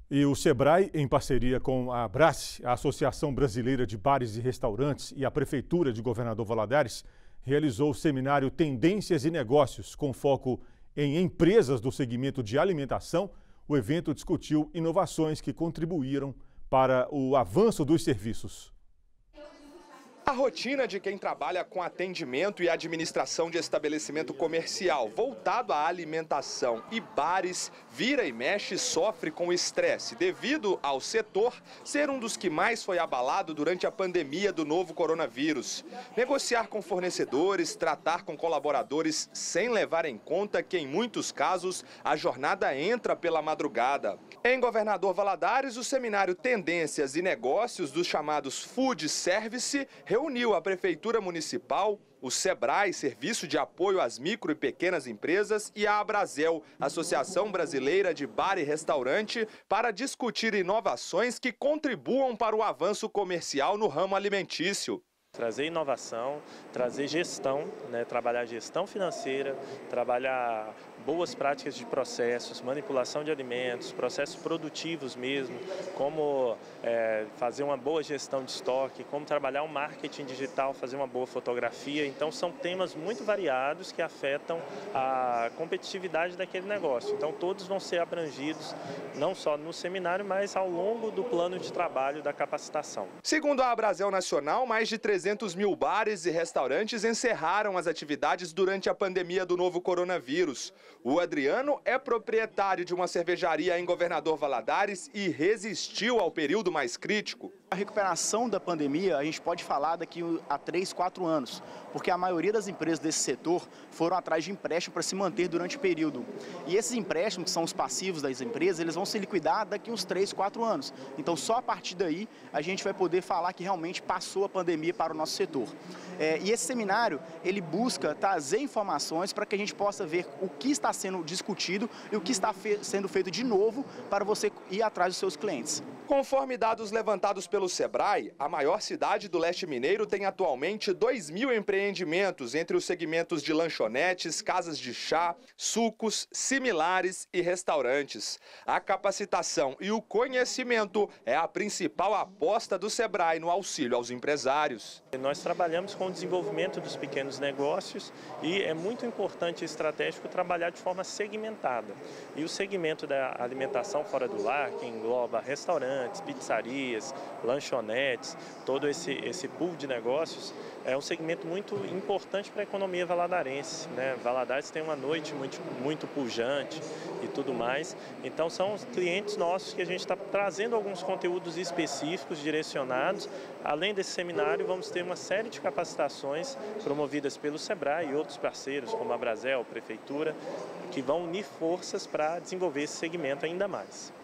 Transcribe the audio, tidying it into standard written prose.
E o Sebrae, em parceria com a Abrace, a Associação Brasileira de Bares e Restaurantes, e a Prefeitura de Governador Valadares, realizou o seminário Tendências e Negócios, com foco em empresas do segmento de alimentação. O evento discutiu inovações que contribuíram para o avanço dos serviços. A rotina de quem trabalha com atendimento e administração de estabelecimento comercial voltado à alimentação e bares vira e mexe sofre com estresse devido ao setor ser um dos que mais foi abalado durante a pandemia do novo coronavírus. Negociar com fornecedores, tratar com colaboradores sem levar em conta que em muitos casos a jornada entra pela madrugada. Em Governador Valadares, o seminário Tendências e Negócios dos chamados Food Service reuniu a Prefeitura Municipal, o Sebrae, Serviço de Apoio às Micro e Pequenas Empresas, e a Abrazel, Associação Brasileira de Bar e Restaurante, para discutir inovações que contribuam para o avanço comercial no ramo alimentício. Trazer inovação, trazer gestão, trabalhar gestão financeira, trabalhar boas práticas de processos, manipulação de alimentos, processos produtivos mesmo, como fazer uma boa gestão de estoque, como trabalhar o marketing digital, fazer uma boa fotografia. Então são temas muito variados que afetam a competitividade daquele negócio. Então todos vão ser abrangidos, não só no seminário, mas ao longo do plano de trabalho da capacitação. Segundo a Abrazel Nacional, mais de 300 mil bares e restaurantes encerraram as atividades durante a pandemia do novo coronavírus. O Adriano é proprietário de uma cervejaria em Governador Valadares e resistiu ao período mais crítico. A recuperação da pandemia a gente pode falar daqui a 3, 4 anos, porque a maioria das empresas desse setor foram atrás de empréstimo para se manter durante o período. E esses empréstimos, que são os passivos das empresas, eles vão se liquidar daqui uns 3, 4 anos. Então só a partir daí a gente vai poder falar que realmente passou a pandemia para o nosso setor. E esse seminário, ele busca trazer informações para que a gente possa ver o que está sendo discutido e o que está sendo feito de novo para você ir atrás dos seus clientes. Conforme dados levantados pelo Sebrae, a maior cidade do leste mineiro tem atualmente 2.000 empreendimentos entre os segmentos de lanchonetes, casas de chá, sucos, similares e restaurantes. A capacitação e o conhecimento é a principal aposta do Sebrae no auxílio aos empresários. Nós trabalhamos com o desenvolvimento dos pequenos negócios e é muito importante e estratégico trabalhar de forma segmentada. E o segmento da alimentação fora do lar, que engloba restaurantes, pizzarias, lanchonetes, todo esse pool de negócios, é um segmento muito importante para a economia valadarense. Valadares tem uma noite muito pujante e tudo mais, então são os clientes nossos que a gente está trazendo alguns conteúdos específicos, direcionados. Além desse seminário, vamos ter uma série de capacitações promovidas pelo Sebrae e outros parceiros, como a Abrazel, Prefeitura, que vão unir forças para desenvolver esse segmento ainda mais.